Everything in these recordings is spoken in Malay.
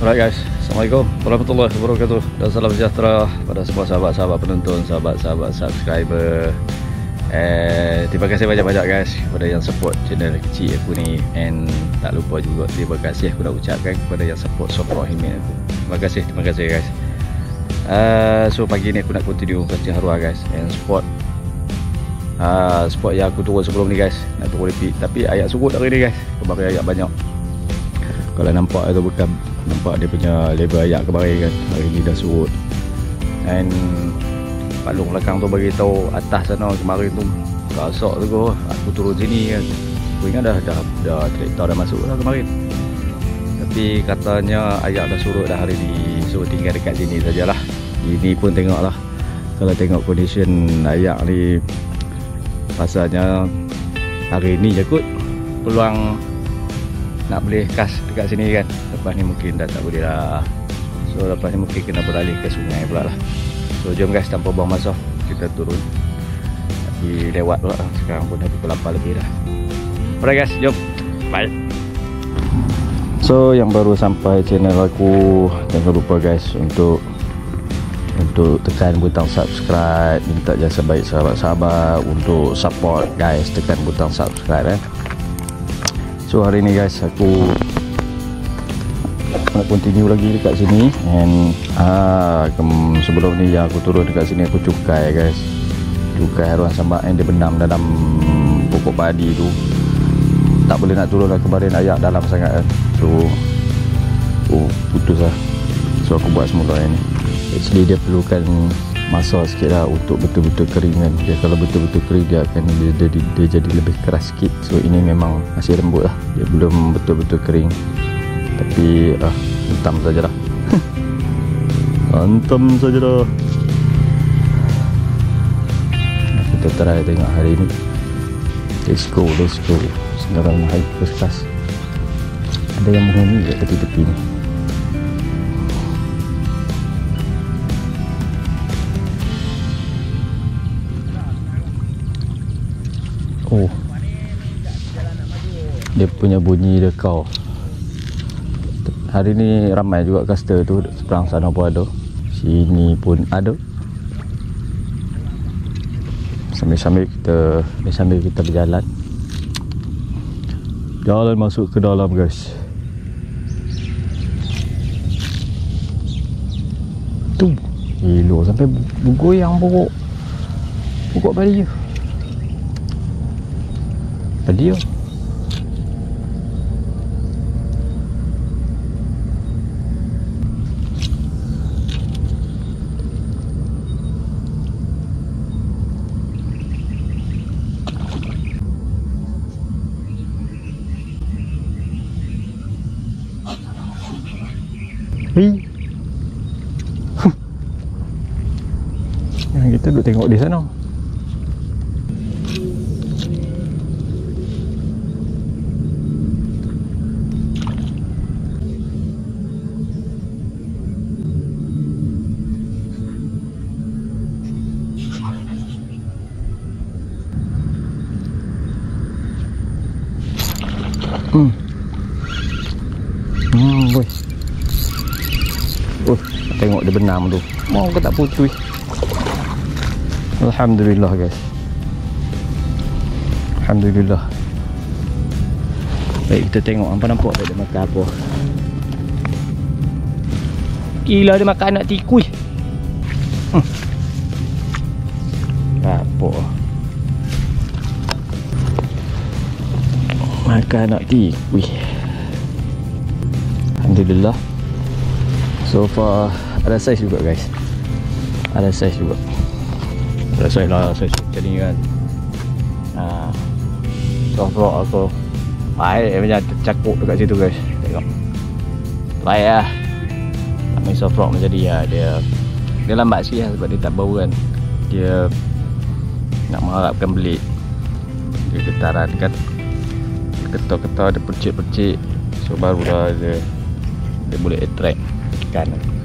Alright guys, Assalamualaikum warahmatullahi wabarakatuh. Dan salam sejahtera pada semua sahabat-sahabat penonton, sahabat-sahabat subscriber. Terima kasih banyak-banyak guys kepada yang support channel kecil aku ni. And tak lupa juga terima kasih aku nak ucapkan kepada yang support Himit aku. Terima kasih guys. So pagi ni aku nak continue kasih haruah guys. And spot yang aku turun sebelum ni guys, nak turun repeat. Tapi ayak surut hari ni guys, kemarin ayak banyak. Kalau nampak itu bukan nampak dia punya level ayak kemarin kan, hari ni dah surut. And Pak Long belakang tu bagi tahu atas sana kemarin tu kasok tu aku turun sini kan. Aku ingat dah traktor dah masuk lah kemarin. Tapi katanya ayak dah surut dah hari ni. So tinggal dekat sini sajalah. Ini pun tengoklah. Kalau tengok condition ayak ni, pasalnya hari ni je kot peluang nak boleh kas dekat sini kan. Lepas ni mungkin dah tak boleh lah. So lepas ni mungkin kena beralih ke sungai pula lah. So jom guys, tanpa buang masa kita turun. Tapi lewat pula lah. Sekarang pun dah pukul 8 lebih dah. Alright guys, jom. Bye. So yang baru sampai channel aku, jangan lupa guys untuk tekan butang subscribe. Minta jasa baik sahabat-sahabat untuk support guys, tekan butang subscribe So hari ni guys aku nak continue lagi dekat sini. And sebelum ni yang aku turun dekat sini aku cukai guys, cukai haruan sambak yang dia benam dalam pokok padi tu. Tak boleh nak turun lah, kemarin ayak dalam sangat kan. So putus lah. So aku buat semula ni. Actually dia perlukan masa sikit lah untuk betul-betul kering kan. Dia kalau betul-betul kering dia akan dia jadi lebih keras sikit. So ini memang masih lembut lah, dia belum betul-betul kering. Tapi hentam sajalah. Hentam sajalah. Kita try tengok hari ni. Let's go. Sekarang naik first class. Ada yang menghuni kat tepi-tepi ni. Dia punya bunyi dekau. Hari ni ramai juga caster tu. Seberang sana pun ada, sini pun ada. Sambil kita berjalan. Jalan masuk ke dalam guys. Tu elok sampai bergoyang pokok padi tu. Yang kita duduk tengok di sana. Boy. Tengok dia benam tu. Mau ke tak putus. Alhamdulillah guys. Alhamdulillah. Baik, kita tengok apa nampak dia makan apa. Gila dia makan anak tikus. Apa? Makan anak tikus. Alhamdulillah. So far ada saiz juga guys. Ada saiz juga. Ada saiz lah, saiz macam ni kan. Soft-rock aku baik macam tercakup dekat situ guys. Tengok baik lah. Main soft-rock macam dia lambat sikit lah sebab dia tak bau kan. Dia nak mengharapkan belik. Dia getaran kan, ketar-ketar, dia percik-percik. So barulah dia boleh attract ikan.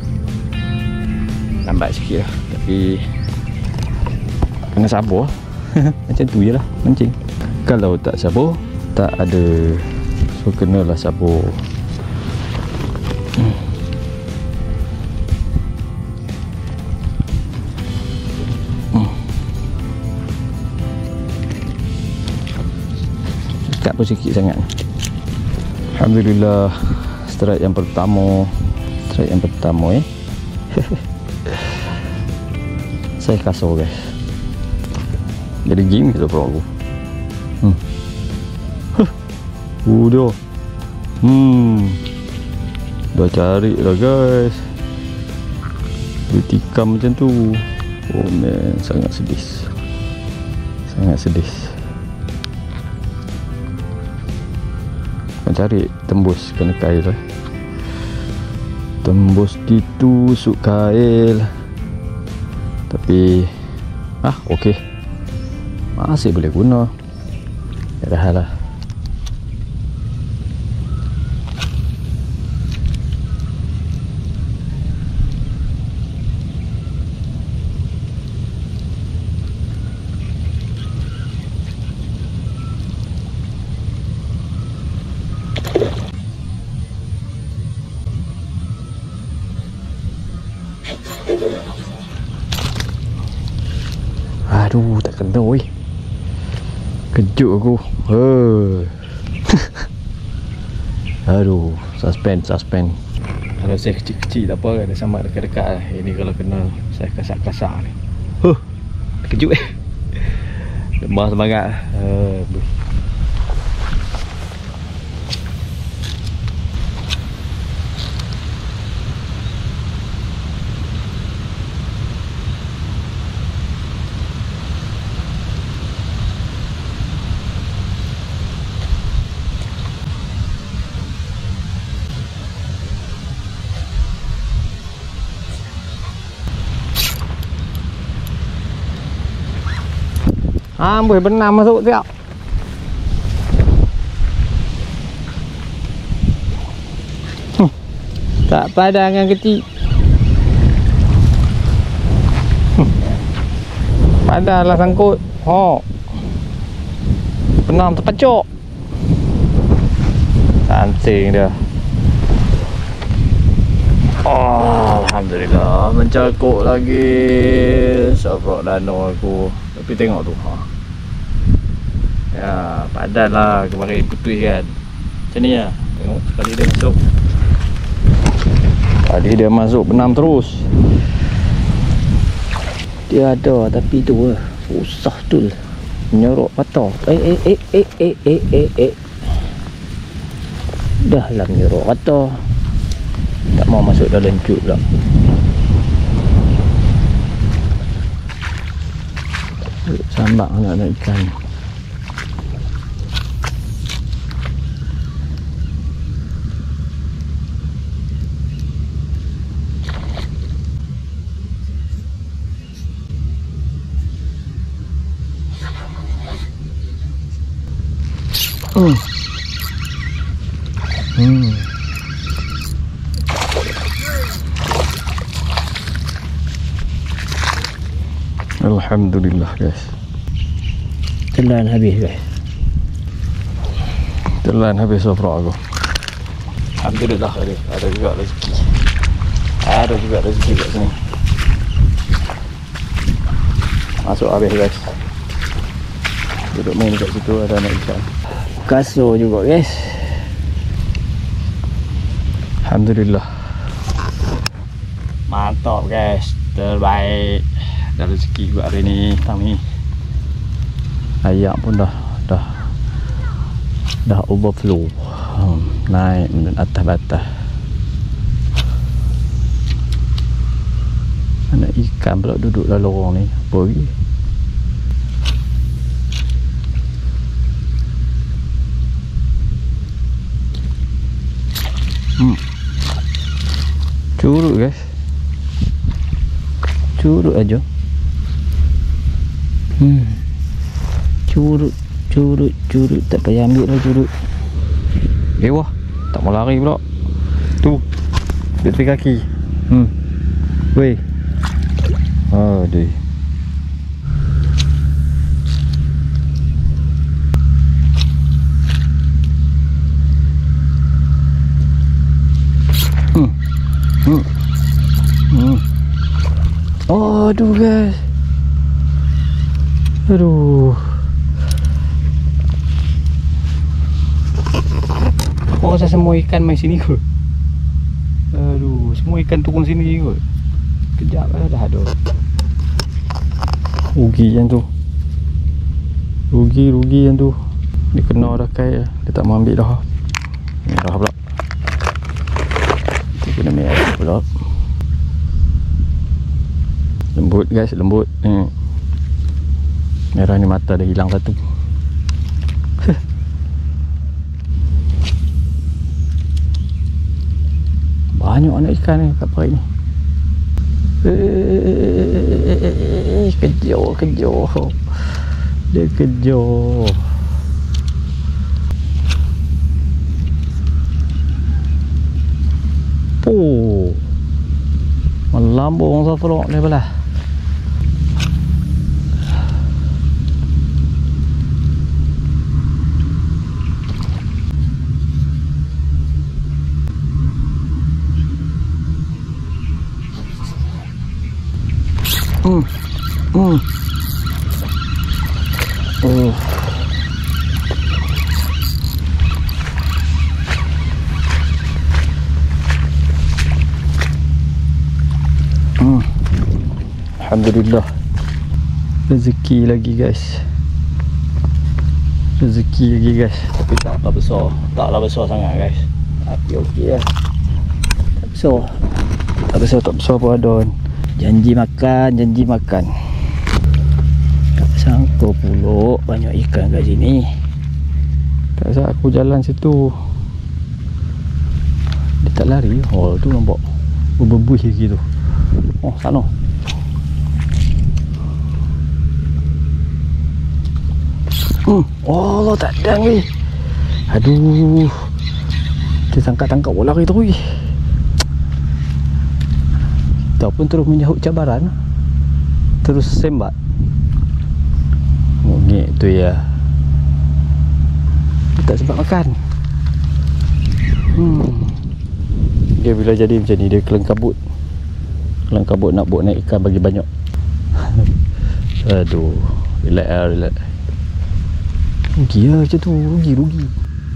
Lambat sikit lah, tapi kena sabar. Macam tu je lah mancing. Kalau tak sabar, tak ada. So kenalah sabar. dekat pun sikit sangat. Alhamdulillah, strike yang pertama. Saya kasar guys. Jadi game kita pro aku. Udah. Dah cari dah guys. Ditikam macam tu. Oh man, sangat sedih. Cari tembus kena kail. Tembus ditusuk kail. Tapi okey. Masih boleh guna. Dah hal lah. Aduh, tak kena weh. Kejut aku. Aduh, suspend. Kalau saya kecil-kecil tak apa, ada sambat dekat-dekat lah. Ini kalau kena saya kasar-kasar ni. Kejut lemah semangat. Boleh benar masuk tiap. Tak padan yang kecil. Padan lah sangkut. Benam terpecok. Sancing dia. Alhamdulillah, mencakuk lagi. Safrak danau aku. Tapi tengok tu. Ya, padan lah kemarin putih kan. Macam ni lah. Tengok sekali dia masuk. Tadi dia masuk benam terus. Dia ada tapi tu susah tu. Nyorok patah. Dah lah nyorok patah. Tak mau masuk dalam cuk pula. Sambak nak ikan. Alhamdulillah guys. Telan habis guys. Telan habis safrak aku. Alhamdulillah ada juga rezeki. Ada juga rezeki kat sini. Masuk habis guys. Duduk main kat situ ada anak ikan. Kasur juga guys. Alhamdulillah. Mantap guys. Terbaik. Dah rezeki buat hari ni kami. Ayak pun dah overflow. Naik atas batas. Anak ikan pula duduk dalam lorong ni. Apa lagi? Curut guys. Curut aja. Curut tak payah ambil lah curut. Wah, tak mau lari pula. Tu dia tepi kaki. Weh. Aduh. Aduh guys. Kok rasa semua ikan main sini kot. Aduh, semua ikan turun sini kot. Kejap lah dah ada. Rugi yang tu. Rugi yang tu. Dia kena dah kai lah. Dia tak mau ambil dah. Merah pula. Dia kena merah pula. Lembut guys, lembut. Merah ni mata dah hilang satu. Banyak anak ikan ni kat parit ni. Kejar. Dia kejar. Oh, melambung safrok ni belah. Alhamdulillah, rezeki lagi guys, tapi taklah besar sangat guys, tapi okey lah, tak besar pun ada. Janji makan, tak sangka pula banyak ikan kat sini. Tak saat aku jalan situ dia tak lari. Oh tu nampak berbuih lagi tu. Oh sana. Oh Allah, tak ada weh. Aduh, dia tangkap bola lari tu weh. Kita pun terus menyahut cabaran, terus sembat. Mungkin tu ya, dia tak sempat makan. Dia bila jadi macam ni, dia kelengkabut nak buat naik ikan bagi banyak. Aduh, relax. Rugi lah macam tu, rugi.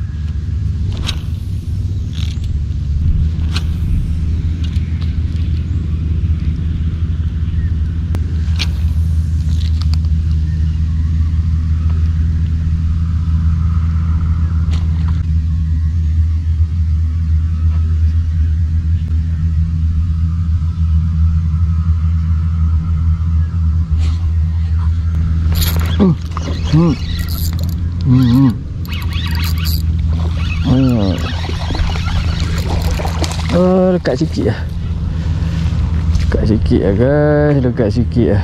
Dekat sikit lah. Guys, dekat sikit lah.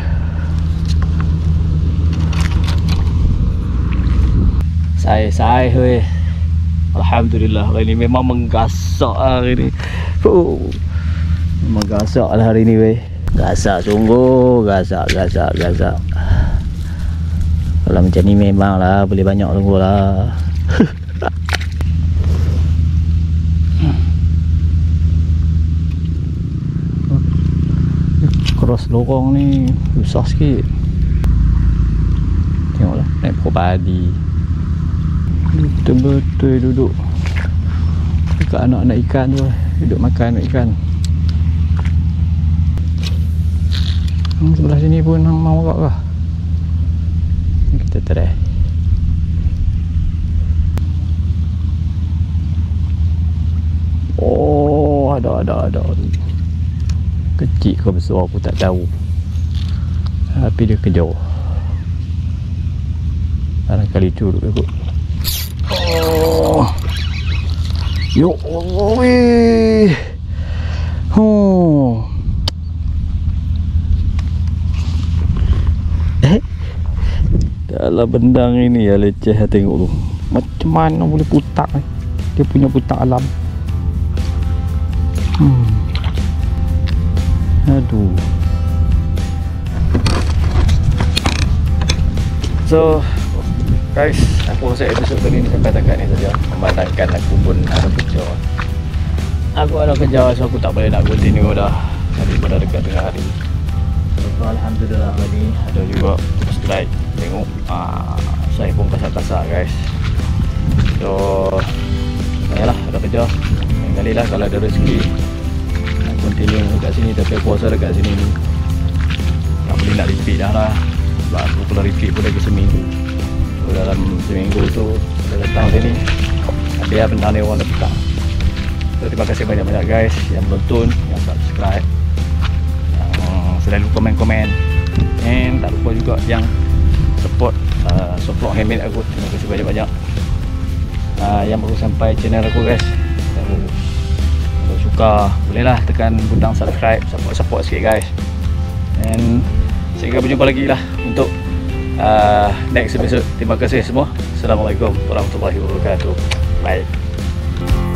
Saya weh. Alhamdulillah, hari ni memang menggasak hari ni. Memang gasak lah hari ni weh. Gasak sungguh, gasak. Kalau macam ni memang lah boleh banyak sungguh lah. Cross lorong ni susah sikit. Tengoklah, naik pokok padi. Betul-betul duduk dekat anak-anak ikan tu, duduk makan anak ikan. Sebelah sini pun hang mau agak kah? Kita try. Oh, ada. Kecil ke besar aku tak tahu, tapi dia kejar. Barangkali curut aku. Oh, ya Allah weh. Dalam bendang ini ya leceh, tengok tu. Macam mana boleh putak ni. Dia punya putak alam. Aduh. So guys, aku rasa episod kali ni sampai dekat ni saja. Memandangkan aku pun ada kerja. So aku tak boleh nak continue dah. Hari pada dekat tengah hari. So alhamdulillah hari ni ada juga strike. Tengok saya pun kasar-kasar guys. So Yalah, ada kerja. Lain kali lah kalau ada rezeki nak continue dekat sini. Tapi puasa dekat sini ni tak boleh nak repeat dah lah. Sebab aku kalau repeat pun lagi seminggu. So, dalam seminggu tu kita datang sini, ada benda ni orang dah petang. So, terima kasih banyak-banyak guys yang menonton, yang subscribe, yang selalu komen-komen, and tak lupa juga yang support Soft Lock Handmade aku. Terima kasih banyak-banyak. Yang baru sampai channel aku guys, kalau suka bolehlah tekan butang subscribe, support sikit guys. And saya berjumpa lagi lah untuk next episode. Terima kasih semua. Assalamualaikum warahmatullahi wabarakatuh. Bye.